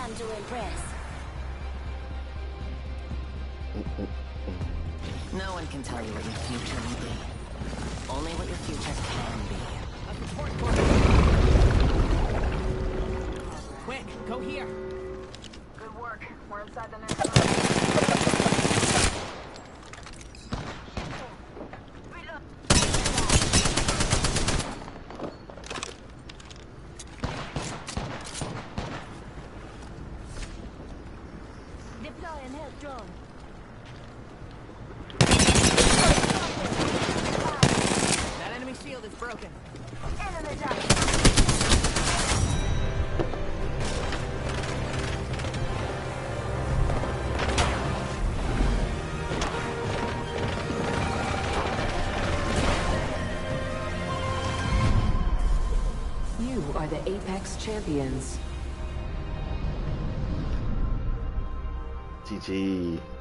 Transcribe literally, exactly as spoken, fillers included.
time to impress. No one can tell you what your future will be. Only what your future can be. A support corps. Quick, go here. Good work. We're inside the next room. Deploy and help drone. That enemy shield is broken. Enemy down. You are the Apex Champions. G G.